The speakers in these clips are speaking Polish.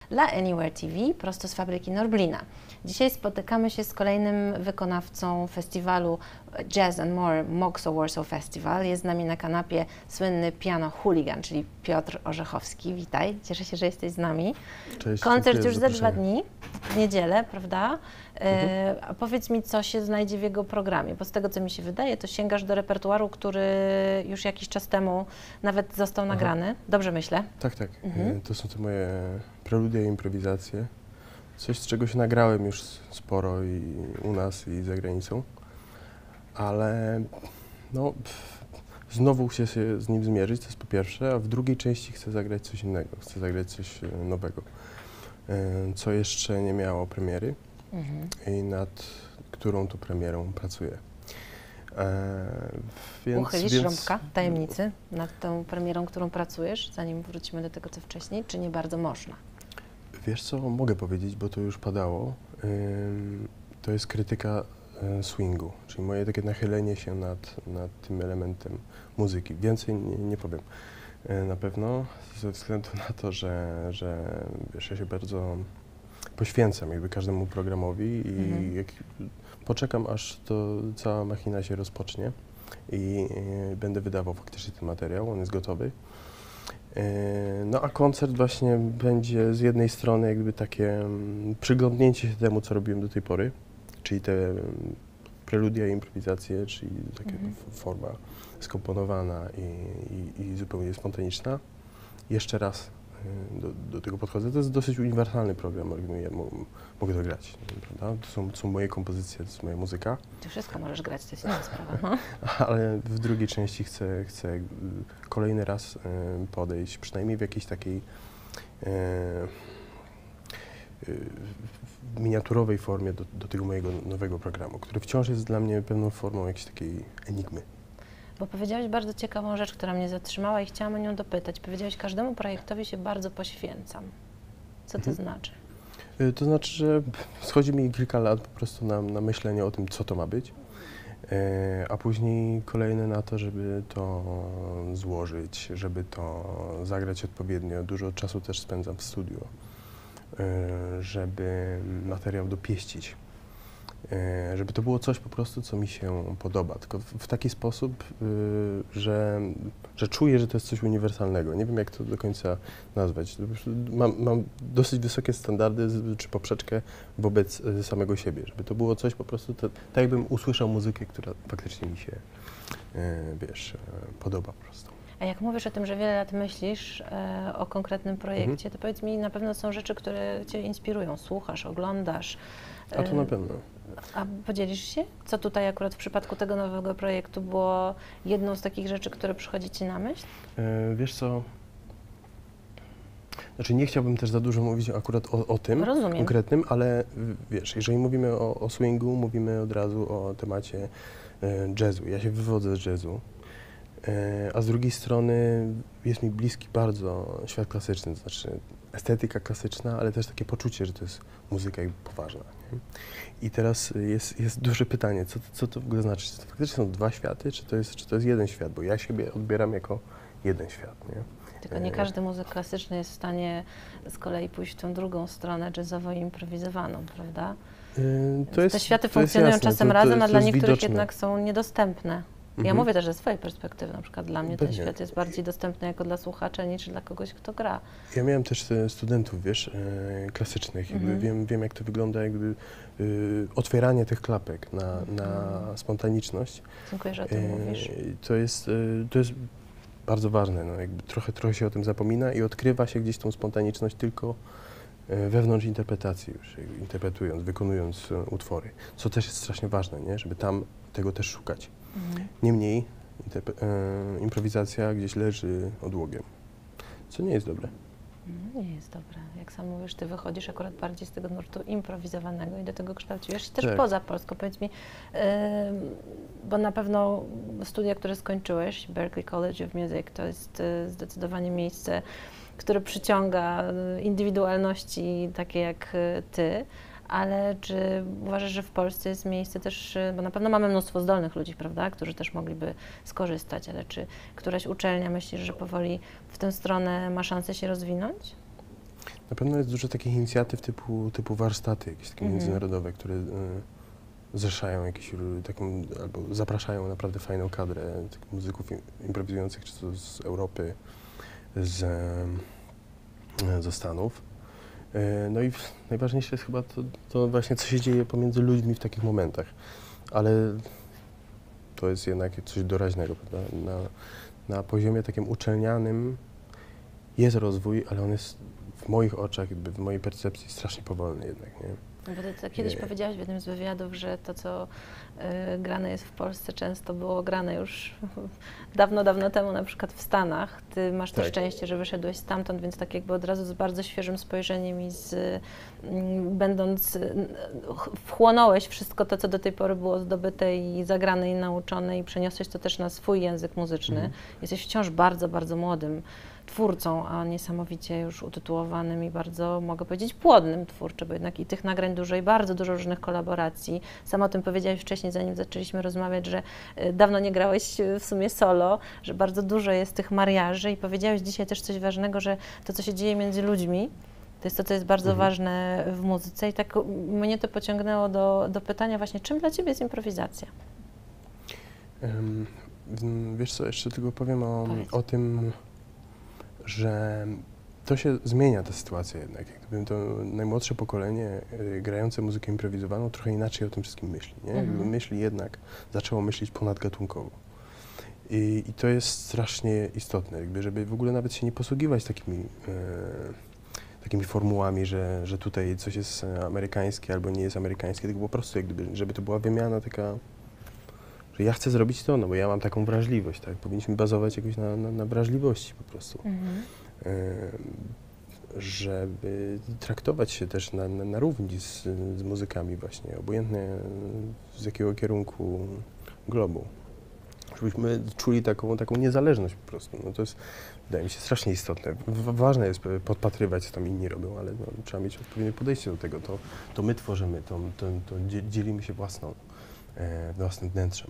dla Anywhere TV, prosto z fabryki Norblina. Dzisiaj spotykamy się z kolejnym wykonawcą festiwalu Jazz and More Moxo Warsaw Festival. Jest z nami na kanapie słynny piano hooligan, czyli Piotr Orzechowski. Witaj, cieszę się, że jesteś z nami. Cześć, Koncert już za 2 dni, w niedzielę, prawda? A powiedz mi, co się znajdzie w jego programie, bo z tego, co mi się wydaje, to sięgasz do repertuaru, który już jakiś czas temu nawet został nagrany. Dobrze myślę? Tak, tak. To są te moje preludia i improwizacje. Coś, z czego się nagrałem już sporo i u nas, i za granicą. Ale no, znowu chcę się z nim zmierzyć, to jest po pierwsze, a w drugiej części chcę zagrać coś innego, chcę zagrać coś nowego, co jeszcze nie miało premiery i nad którą tu premierą pracuję. Uchylisz rąbka tajemnicy nad tą premierą, którą pracujesz, zanim wrócimy do tego, co wcześniej, czy nie bardzo można? Wiesz co, mogę powiedzieć, bo to już padało. To jest krytyka swingu, czyli moje takie nachylenie się nad tym elementem muzyki. Więcej nie powiem. Na pewno ze względu na to, że wiesz, ja się bardzo poświęcam jakby każdemu programowi i jak poczekam, aż to cała machina się rozpocznie i będę wydawał faktycznie ten materiał, on jest gotowy. No a koncert właśnie będzie z jednej strony jakby takie przyglądnięcie się temu, co robiłem do tej pory, czyli te preludia i improwizacje, czyli taka forma skomponowana i zupełnie spontaniczna. Jeszcze raz do tego podchodzę. To jest dosyć uniwersalny program, ja mogę to grać, prawda? To są moje kompozycje, to jest moja muzyka. Ty wszystko możesz grać, to jest inna sprawa. Ale w drugiej części chcę kolejny raz podejść, przynajmniej w jakiejś takiej miniaturowej formie do tego mojego nowego programu, który wciąż jest dla mnie pewną formą jakiejś takiej enigmy. Bo powiedziałeś bardzo ciekawą rzecz, która mnie zatrzymała i chciałam o nią dopytać. Powiedziałeś, każdemu projektowi się bardzo poświęcam. Co to znaczy? To znaczy, że schodzi mi kilka lat po prostu na myślenie o tym, co to ma być, a później kolejne na to, żeby to złożyć, żeby to zagrać odpowiednio. Dużo czasu też spędzam w studiu, żeby materiał dopieścić. Żeby to było coś po prostu, co mi się podoba, tylko w taki sposób, że czuję, że to jest coś uniwersalnego. Nie wiem, jak to do końca nazwać. Mam dosyć wysokie standardy czy poprzeczkę wobec samego siebie, żeby to było coś po prostu, tak jakbym usłyszał muzykę, która faktycznie mi się, wiesz, podoba po prostu. A jak mówisz o tym, że wiele lat myślisz o konkretnym projekcie, to powiedz mi, na pewno są rzeczy, które Cię inspirują, słuchasz, oglądasz. A to na pewno. A podzielisz się? Co tutaj akurat w przypadku tego nowego projektu było jedną z takich rzeczy, które przychodzi Ci na myśl? Wiesz co, znaczy nie chciałbym też za dużo mówić akurat o tym konkretnym, ale wiesz, jeżeli mówimy o swingu, mówimy od razu o temacie jazzu. Ja się wywodzę z jazzu, a z drugiej strony jest mi bliski bardzo świat klasyczny, to znaczy estetyka klasyczna, ale też takie poczucie, że to jest muzyka jakby poważna. Nie? I teraz jest duże pytanie, co to w ogóle znaczy? Czy to faktycznie są 2 światy, czy to jest jeden świat? Bo ja siebie odbieram jako jeden świat. Nie? Tylko nie każdy muzyk klasyczny jest w stanie z kolei pójść w tą drugą stronę jazzową i improwizowaną, prawda? Te światy funkcjonują czasem razem, a dla niektórych widoczne. Jednak są niedostępne. Ja mówię też ze swojej perspektywy, na przykład dla mnie ten świat jest bardziej dostępny jako dla słuchacza niż dla kogoś, kto gra. Ja miałem też studentów, wiesz, klasycznych, jakby wiem jak to wygląda, jakby otwieranie tych klapek na spontaniczność. Dziękuję, że o tym mówisz. To jest bardzo ważne, no, jakby trochę się o tym zapomina i odkrywa się gdzieś tą spontaniczność tylko wewnątrz interpretacji już, interpretując, wykonując utwory, co też jest strasznie ważne, nie? Żeby tam tego też szukać. Niemniej improwizacja gdzieś leży odłogiem, co nie jest dobre. Nie jest dobre. Jak sam mówisz, Ty wychodzisz akurat bardziej z tego nurtu improwizowanego i do tego kształciłeś się też poza Polską. Powiedz mi, bo na pewno studia, które skończyłeś, Berklee College of Music, to jest zdecydowanie miejsce, które przyciąga indywidualności takie jak Ty, ale czy uważasz, że w Polsce jest miejsce też, bo na pewno mamy mnóstwo zdolnych ludzi, prawda, którzy też mogliby skorzystać, ale czy któraś uczelnia myślisz, że powoli w tę stronę ma szansę się rozwinąć? Na pewno jest dużo takich inicjatyw typu warsztaty jakieś takie międzynarodowe, które zrzeszają jakieś taką, albo zapraszają naprawdę fajną kadrę tych muzyków improwizujących, czy to z Europy, ze Stanów. No i najważniejsze jest chyba to właśnie, co się dzieje pomiędzy ludźmi w takich momentach, ale to jest jednak coś doraźnego, prawda? Na poziomie takim uczelnianym jest rozwój, ale on jest w moich oczach, jakby w mojej percepcji strasznie powolny jednak, nie? No bo ty kiedyś powiedziałaś w jednym z wywiadów, że to, co grane jest w Polsce, często było grane już dawno, dawno temu, na przykład w Stanach. Ty masz to szczęście, że wyszedłeś stamtąd, więc tak jakby od razu z bardzo świeżym spojrzeniem i wchłonąłeś wszystko to, co do tej pory było zdobyte i zagrane i nauczone i przeniosłeś to też na swój język muzyczny. Jesteś wciąż bardzo, bardzo młodym twórcą, a niesamowicie już utytułowanym i bardzo, mogę powiedzieć, płodnym twórczo, bo jednak i tych nagrań dużo i bardzo dużo różnych kolaboracji. Sam o tym powiedziałeś wcześniej, zanim zaczęliśmy rozmawiać, że dawno nie grałeś w sumie solo, że bardzo dużo jest tych mariaży i powiedziałeś dzisiaj też coś ważnego, że to, co się dzieje między ludźmi, to jest to, co jest bardzo ważne w muzyce i tak mnie to pociągnęło do pytania właśnie, czym dla Ciebie jest improwizacja? Wiesz co, jeszcze tylko powiem o tym, że to się zmienia, ta sytuacja jednak. Jakby to najmłodsze pokolenie grające muzykę improwizowaną trochę inaczej o tym wszystkim myśli, nie? Jakby myśli jednak, zaczęło myśleć ponadgatunkowo. I to jest strasznie istotne, jakby, żeby w ogóle nawet się nie posługiwać takimi formułami, że tutaj coś jest amerykańskie albo nie jest amerykańskie, tylko po prostu jak gdyby, żeby to była wymiana taka, że ja chcę zrobić to, no bo ja mam taką wrażliwość, tak? Powinniśmy bazować jakoś na wrażliwości po prostu. Żeby traktować się też na równi z muzykami właśnie, obojętnie z jakiego kierunku globu. Żebyśmy czuli taką niezależność po prostu. No to jest, wydaje mi się, strasznie istotne. Ważne jest podpatrywać, co tam inni robią, ale no, trzeba mieć odpowiednie podejście do tego. To my tworzymy, to dzielimy się własnym wnętrzem.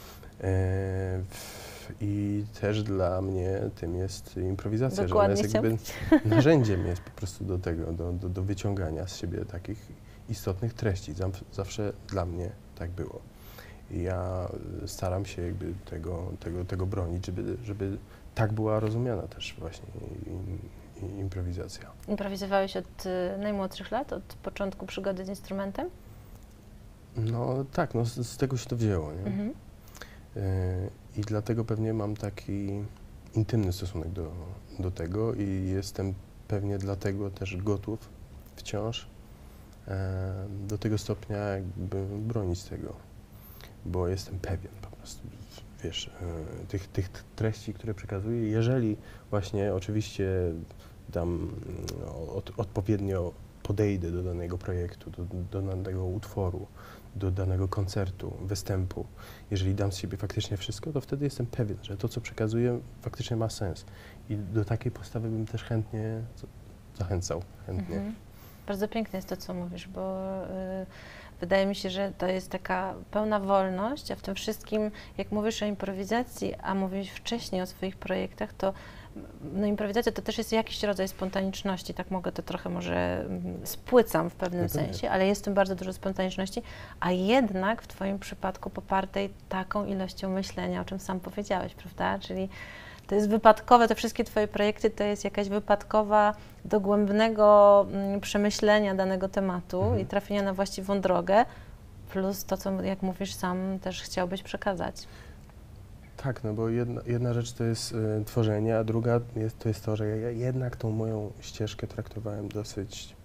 I też dla mnie tym jest improwizacja, Dokładnie, że ona jest jakby narzędziem jest po prostu do tego, do wyciągania z siebie takich istotnych treści. Zawsze dla mnie tak było. I ja staram się jakby tego bronić, żeby tak była rozumiana też właśnie improwizacja. Improwizowałeś od najmłodszych lat, od początku przygody z instrumentem? No tak, no z tego się to wzięło, nie? I dlatego pewnie mam taki intymny stosunek do tego i jestem pewnie dlatego też gotów wciąż do tego stopnia jakby bronić tego, bo jestem pewien po prostu, wiesz, tych treści, które przekazuję, jeżeli właśnie oczywiście odpowiednio podejdę do danego projektu, do danego utworu, do danego koncertu, występu, jeżeli dam z siebie faktycznie wszystko, to wtedy jestem pewien, że to, co przekazuję, faktycznie ma sens. I do takiej postawy bym też chętnie zachęcał. Bardzo piękne jest to, co mówisz, bo wydaje mi się, że to jest taka pełna wolność, a w tym wszystkim, jak mówisz o improwizacji, a mówiłeś wcześniej o swoich projektach, to no, improwizacja to też jest jakiś rodzaj spontaniczności, tak mogę to trochę może spłycam w pewnym sensie, ale jest w tym bardzo dużo spontaniczności, a jednak w Twoim przypadku popartej taką ilością myślenia, o czym sam powiedziałeś, prawda? Czyli to jest wypadkowe, te wszystkie Twoje projekty to jest jakaś wypadkowa dogłębnego przemyślenia danego tematu i trafienia na właściwą drogę, plus to, co, jak mówisz sam, też chciałbyś przekazać. Tak, no bo jedna rzecz to jest tworzenie, a druga to jest to, że ja jednak tą moją ścieżkę traktowałem dosyć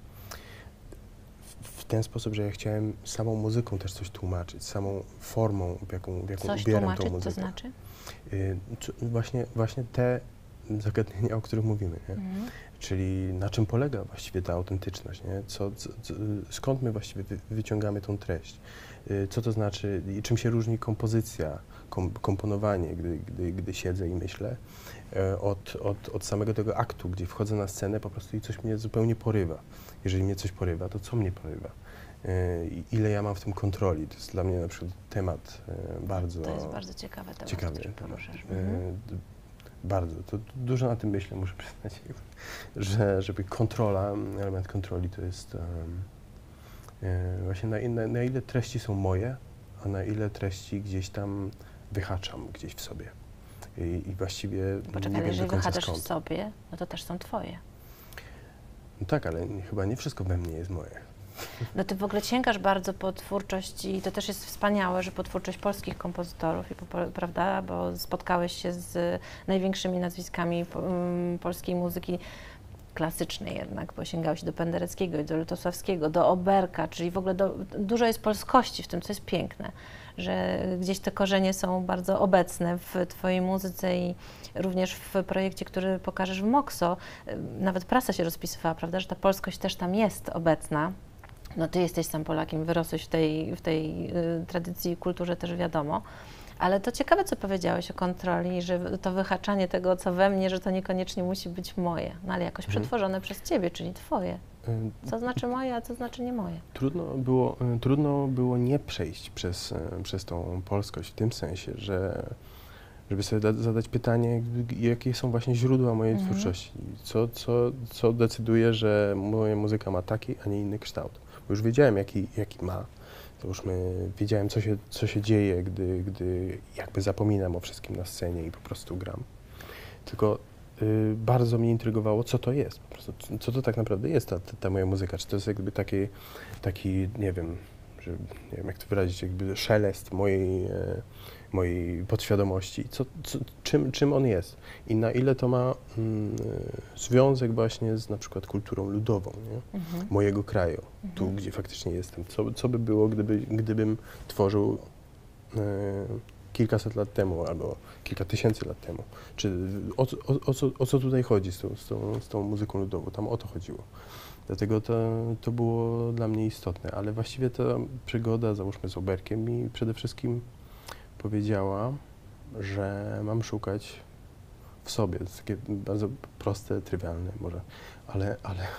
w ten sposób, że ja chciałem samą muzyką też coś tłumaczyć, samą formą, w jaką ubieram tą muzykę. Co znaczy? Właśnie te zagadnienia, o których mówimy, nie? Czyli na czym polega właściwie ta autentyczność, nie? Skąd my właściwie wyciągamy tą treść? Co to znaczy i czym się różni kompozycja, komponowanie, gdy siedzę i myślę, od samego tego aktu, gdzie wchodzę na scenę po prostu i coś mnie zupełnie porywa. Jeżeli mnie coś porywa, to co mnie porywa? Ile ja mam w tym kontroli? To jest dla mnie na przykład temat bardzo... To jest bardzo ciekawy temat, który poruszasz. bardzo. To dużo na tym myślę, muszę przyznać, że żeby element kontroli to jest właśnie na ile treści są moje, a na ile treści gdzieś tam wyhaczam gdzieś w sobie. I właściwie Poczekaj, nie wiem jeżeli do końca wychaczasz skąd. w sobie, no to też są twoje. No tak, ale chyba nie wszystko we mnie jest moje. No ty w ogóle sięgasz bardzo po twórczość i to też jest wspaniałe, że po twórczość polskich kompozytorów, prawda, bo spotkałeś się z największymi nazwiskami polskiej muzyki klasycznej jednak, bo sięgałeś do Pendereckiego, do Lutosławskiego, do Oberka, czyli w ogóle dużo jest polskości w tym, co jest piękne, że gdzieś te korzenie są bardzo obecne w twojej muzyce i również w projekcie, który pokażesz w Moxo. Nawet prasa się rozpisywała, prawda, że ta polskość też tam jest obecna. No ty jesteś sam Polakiem, wyrosłeś w tej tradycji i kulturze też wiadomo. Ale to ciekawe, co powiedziałeś o kontroli, że to wyhaczanie tego, co we mnie, że to niekoniecznie musi być moje, no ale jakoś przetworzone przez ciebie, czyli twoje. Co znaczy moje, a co znaczy nie moje? Trudno było nie przejść przez tą polskość w tym sensie, żeby sobie zadać pytanie, jakie są właśnie źródła mojej twórczości. Co decyduje, że moja muzyka ma taki, a nie inny kształt. Bo już wiedziałem, jaki ma. To już wiedziałem, co się dzieje, gdy jakby zapominam o wszystkim na scenie i po prostu gram. Tylko bardzo mnie intrygowało, co to jest, po prostu, co to tak naprawdę jest ta moja muzyka. Czy to jest jakby taki nie wiem, nie wiem jak to wyrazić, jakby szelest mojej podświadomości. Czym on jest i na ile to ma związek właśnie z na przykład kulturą ludową, nie? Mojego kraju, tu gdzie faktycznie jestem. Co by było, gdybym tworzył kilkaset lat temu albo kilka tysięcy lat temu. Czy o co tutaj chodzi z tą muzyką ludową? Tam o to chodziło. Dlatego to było dla mnie istotne, ale właściwie ta przygoda, załóżmy z Oberkiem, mi przede wszystkim powiedziała, że mam szukać w sobie. To jest takie bardzo proste, trywialne może, ale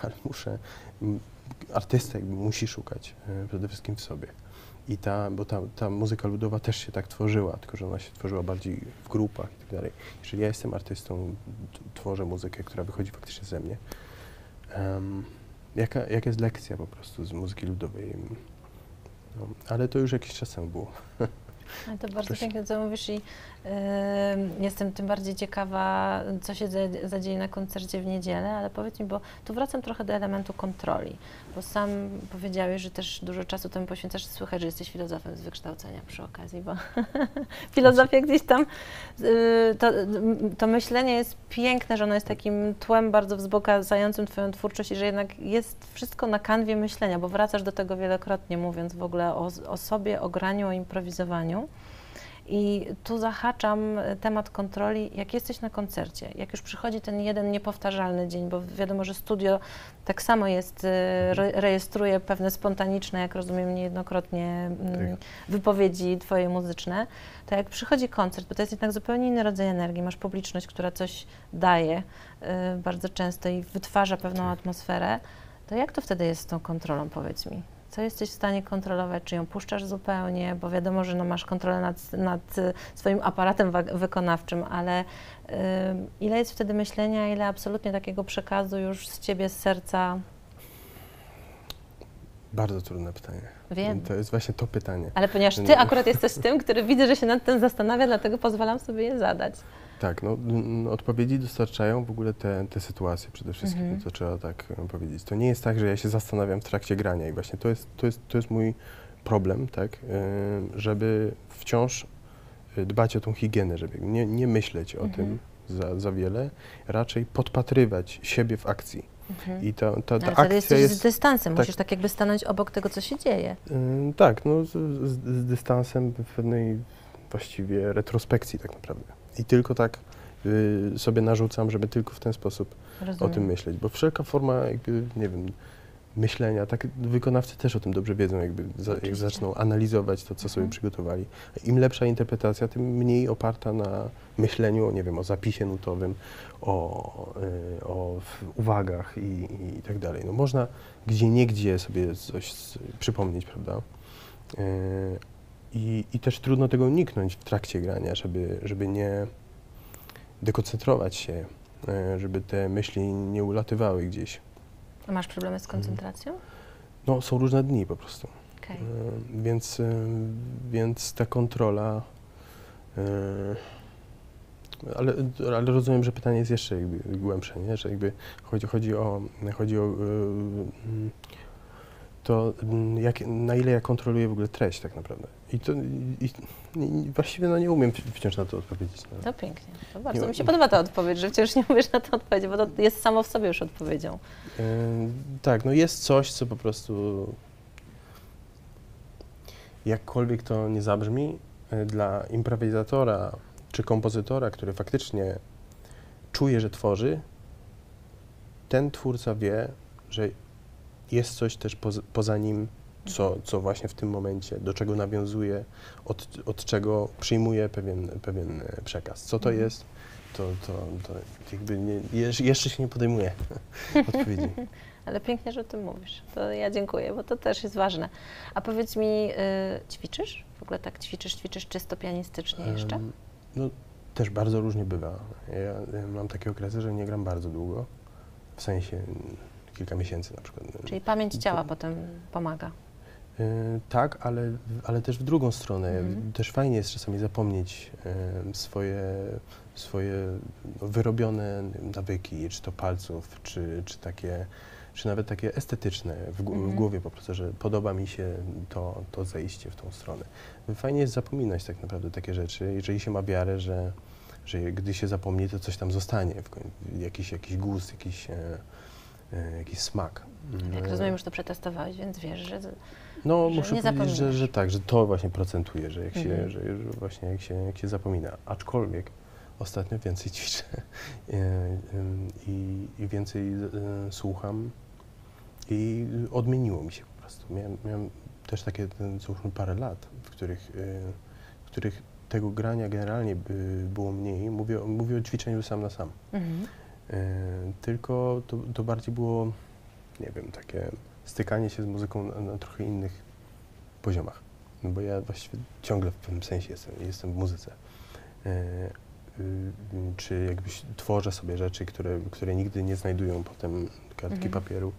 artysta jakby musi szukać przede wszystkim w sobie. Bo ta muzyka ludowa też się tak tworzyła, tylko że ona się tworzyła bardziej w grupach i tak dalej. Jeżeli ja jestem artystą, tworzę muzykę, która wychodzi faktycznie ze mnie. Jaka jest lekcja po prostu z muzyki ludowej? No, ale to już jakiś czas temu było. Ale to bardzo piękne, co mówisz i jestem tym bardziej ciekawa, co się zadzieje na koncercie w niedzielę, ale powiedz mi, bo tu wracam trochę do elementu kontroli, bo sam powiedziałeś, że też dużo czasu temu poświęcasz, słychać, że jesteś filozofem z wykształcenia przy okazji, bo filozofia gdzieś tam, to myślenie jest piękne, że ono jest takim tłem bardzo wzbogacającym twoją twórczość i że jednak jest wszystko na kanwie myślenia, bo wracasz do tego wielokrotnie, mówiąc w ogóle o sobie, o graniu, o improwizowaniu. I tu zahaczam temat kontroli, jak jesteś na koncercie, jak już przychodzi ten jeden niepowtarzalny dzień, bo wiadomo, że studio tak samo jest, rejestruje pewne spontaniczne, jak rozumiem niejednokrotnie, wypowiedzi twoje muzyczne, to jak przychodzi koncert, bo to jest jednak zupełnie inny rodzaj energii, masz publiczność, która coś daje bardzo często i wytwarza pewną atmosferę, to jak to wtedy jest z tą kontrolą, powiedz mi? Co jesteś w stanie kontrolować, czy ją puszczasz zupełnie, bo wiadomo, że no masz kontrolę nad swoim aparatem wykonawczym, ale ile jest wtedy myślenia, ile absolutnie takiego przekazu już z ciebie, z serca? Bardzo trudne pytanie. Wiem. To jest właśnie to pytanie. Ale ponieważ ty akurat jesteś tym, który widzę, że się nad tym zastanawia, dlatego pozwalam sobie je zadać. Tak, odpowiedzi dostarczają w ogóle te sytuacje przede wszystkim, to trzeba tak powiedzieć. To nie jest tak, że ja się zastanawiam w trakcie grania i właśnie to jest mój problem, tak, żeby wciąż dbać o tą higienę, żeby nie myśleć o tym za wiele, raczej podpatrywać siebie w akcji. I ta ale akcja jesteś jest z dystansem, tak, musisz tak jakby stanąć obok tego, co się dzieje. Tak, z dystansem w pewnej właściwie retrospekcji tak naprawdę. I tylko tak sobie narzucam, żeby tylko w ten sposób o tym myśleć, bo wszelka forma jakby, nie wiem, myślenia, tak wykonawcy też o tym dobrze wiedzą, jak zaczną analizować to, co sobie przygotowali. Im lepsza interpretacja, tym mniej oparta na myśleniu, nie wiem, o zapisie nutowym, o uwagach i tak dalej. No można gdzieniegdzie sobie coś przypomnieć, prawda? I też trudno tego uniknąć w trakcie grania, żeby dekoncentrować się, żeby te myśli nie ulatywały gdzieś. A masz problemy z koncentracją? No, są różne dni po prostu. Okay. Więc ta kontrola, ale rozumiem, że pytanie jest jeszcze jakby głębsze, nie? Że jakby chodzi o to, na ile ja kontroluję w ogóle treść tak naprawdę. I właściwie no, nie umiem wciąż na to odpowiedzieć. No. To pięknie. To bardzo mi się podoba ta odpowiedź, że wciąż nie umiesz na to odpowiedzieć, bo to jest samo w sobie już odpowiedzią. Tak, no jest coś, co po prostu jakkolwiek to nie zabrzmi, dla improwizatora czy kompozytora, który faktycznie czuje, że tworzy, ten twórca wie, że jest coś też poza nim, co właśnie w tym momencie, do czego nawiązuje, od czego przyjmuje pewien przekaz. Co to jest, to jakby jeszcze się nie podejmuje odpowiedzi. Ale pięknie, że o tym mówisz. To ja dziękuję, bo to też jest ważne. A powiedz mi, ćwiczysz? W ogóle tak ćwiczysz czysto pianistycznie jeszcze? No, też bardzo różnie bywa. Ja mam takie okresy, że nie gram bardzo długo, w sensie kilka miesięcy na przykład. Czyli pamięć ciała potem pomaga. Tak, ale też w drugą stronę. Też fajnie jest czasami zapomnieć swoje wyrobione nawyki, czy to palców, czy nawet takie estetyczne w głowie po prostu, że podoba mi się to zejście w tą stronę. Fajnie jest zapominać tak naprawdę takie rzeczy, jeżeli się ma wiarę, że gdy się zapomni, to coś tam zostanie, jakiś gust, jakiś smak. Jak rozumiem, już to przetestowałeś, więc wiesz, że no, że muszę nie powiedzieć, zapominasz. że tak, że to właśnie procentuje, że właśnie jak się zapomina. Aczkolwiek ostatnio więcej ćwiczę i więcej słucham i odmieniło mi się po prostu. Miałem też takie, załóżmy, parę lat, w których tego grania generalnie było mniej. Mówię o ćwiczeniu sam na sam. Tylko to bardziej było, nie wiem, takie stykanie się z muzyką na trochę innych poziomach. No bo ja właściwie ciągle w pewnym sensie jestem w muzyce. Czy jakbyś tworzę sobie rzeczy, które nigdy nie znajdują potem kartki papieru.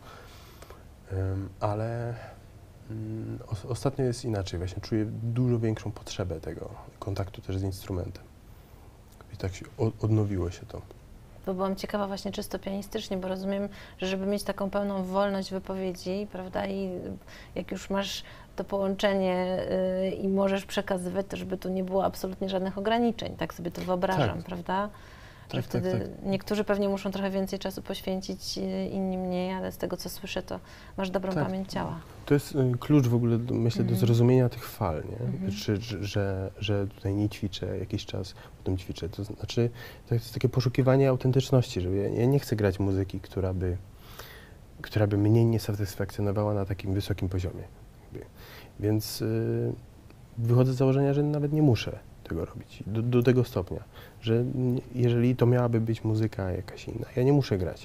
Ale ostatnio jest inaczej. Właśnie czuję dużo większą potrzebę tego kontaktu też z instrumentem. I tak się odnowiło się to. Bo byłam ciekawa właśnie czysto pianistycznie, bo rozumiem, że żeby mieć taką pełną wolność wypowiedzi, prawda, i jak już masz to połączenie i możesz przekazywać, to żeby tu nie było absolutnie żadnych ograniczeń, tak sobie to wyobrażam, tak. Prawda? Że Tak, wtedy tak. niektórzy pewnie muszą trochę więcej czasu poświęcić, inni mniej, ale z tego, co słyszę, to masz dobrą pamięć ciała. To jest klucz w ogóle, myślę, do zrozumienia tych fal, nie? Że tutaj nie ćwiczę jakiś czas, potem ćwiczę. To znaczy, to jest takie poszukiwanie autentyczności, że ja nie chcę grać muzyki, która by mnie nie satysfakcjonowała na takim wysokim poziomie. Więc wychodzę z założenia, że nawet nie muszę tego robić do tego stopnia, że jeżeli to miałaby być muzyka jakaś inna, ja nie muszę grać.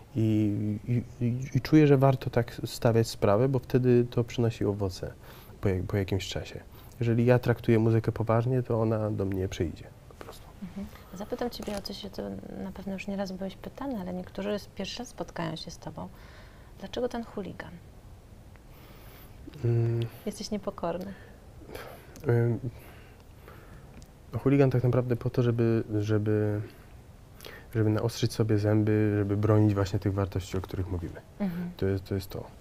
I czuję, że warto tak stawiać sprawę, bo wtedy to przynosi owoce po jakimś czasie. Jeżeli ja traktuję muzykę poważnie, to ona do mnie przyjdzie po prostu. Zapytam Ciebie o coś, to na pewno już nieraz byłeś pytany, ale niektórzy pierwszy raz spotkają się z Tobą. Dlaczego ten chuligan? Jesteś niepokorny. Chuligan tak naprawdę po to, żeby naostrzyć sobie zęby, żeby bronić właśnie tych wartości, o których mówimy. To jest to.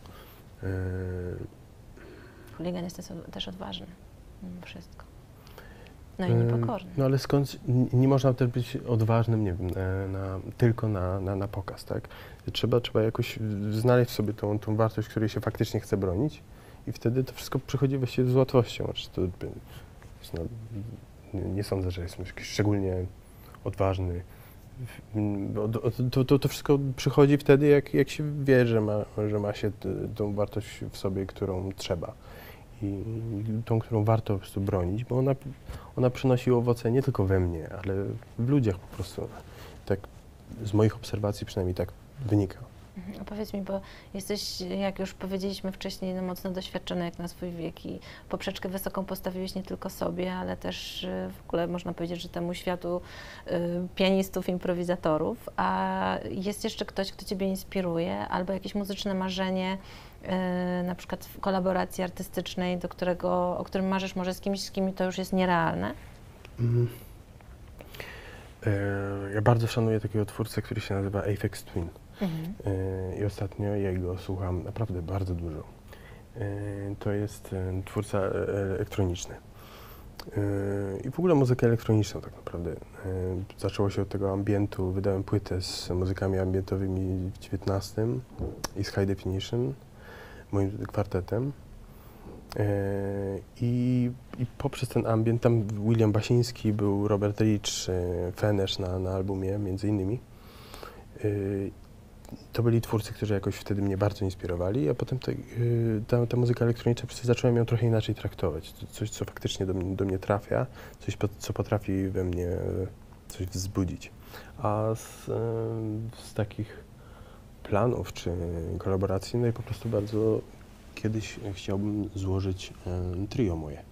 Chuligan jest też odważny, mimo wszystko. No i niepokorny. No ale skąd, nie można też być odważnym, nie wiem, tylko na pokaz, tak? Trzeba jakoś znaleźć w sobie tą wartość, której się faktycznie chce bronić i wtedy to wszystko przychodzi właściwie z łatwością. Nie sądzę, że jestem jakiś szczególnie odważny. To wszystko przychodzi wtedy, jak się wie, że ma się tą wartość w sobie, którą trzeba. I tą, którą warto po prostu bronić, bo ona przynosi owoce nie tylko we mnie, ale w ludziach po prostu. Tak z moich obserwacji przynajmniej tak wynika. A powiedz mi, bo jesteś, jak już powiedzieliśmy wcześniej, no mocno doświadczony jak na swój wiek i poprzeczkę wysoką postawiłeś nie tylko sobie, ale też w ogóle można powiedzieć, że temu światu pianistów, improwizatorów. A jest jeszcze ktoś, kto Ciebie inspiruje, albo jakieś muzyczne marzenie, na przykład w kolaboracji artystycznej, o którym marzysz może z kimś, z kim to już jest nierealne? Ja bardzo szanuję takiego twórcę, który się nazywa Aphex Twin. I ostatnio jego słucham naprawdę bardzo dużo. To jest twórca elektroniczny. I w ogóle muzykę elektroniczną tak naprawdę. Zaczęło się od tego ambientu, wydałem płytę z muzykami ambientowymi w 19 i z High Definition, moim kwartetem. I poprzez ten ambient, tam William Basiński, był Robert Rich, Fenesz na albumie między innymi. To byli twórcy, którzy jakoś wtedy mnie bardzo inspirowali, a potem ta muzyka elektroniczna, po prostu zacząłem ją trochę inaczej traktować. Coś, co faktycznie do mnie trafia, coś, co potrafi we mnie coś wzbudzić. A z takich planów czy kolaboracji, no i po prostu bardzo kiedyś chciałbym złożyć trio moje.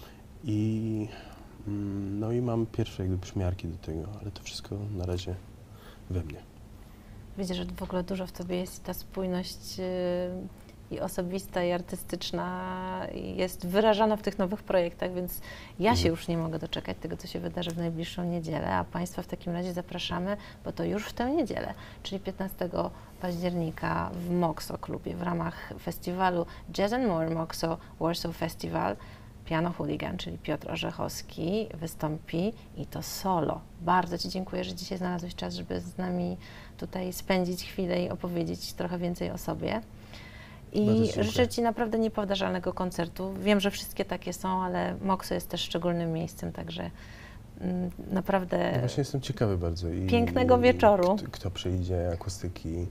No i mam pierwsze jakby przymiarki do tego, ale to wszystko na razie we mnie. Widzę, że w ogóle dużo w Tobie jest i ta spójność i osobista, i artystyczna jest wyrażana w tych nowych projektach, więc ja się już nie mogę doczekać tego, co się wydarzy w najbliższą niedzielę, a Państwa w takim razie zapraszamy, bo to już w tę niedzielę, czyli 15 października w Moxo klubie w ramach festiwalu Jazz and More Moxo Warsaw Festival. Piano Hooligan, czyli Piotr Orzechowski, wystąpi i to solo. Bardzo Ci dziękuję, że dzisiaj znalazłeś czas, żeby z nami tutaj spędzić chwilę i opowiedzieć trochę więcej o sobie. I życzę Ci naprawdę niepowtarzalnego koncertu. Wiem, że wszystkie takie są, ale Moxo jest też szczególnym miejscem, także naprawdę... No właśnie jestem ciekawy bardzo. Pięknego wieczoru. Kto przyjdzie, akustyki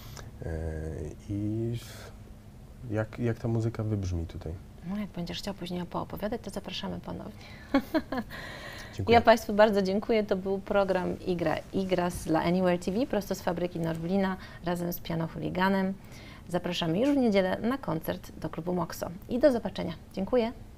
i jak ta muzyka wybrzmi tutaj. No, jak będziesz chciał później poopowiadać, to zapraszamy ponownie. Dziękuję. Ja Państwu bardzo dziękuję. To był program Igras dla Anywhere TV, prosto z fabryki Norblina, razem z Piano Hooliganem. Zapraszamy już w niedzielę na koncert do klubu Moxo. I do zobaczenia. Dziękuję.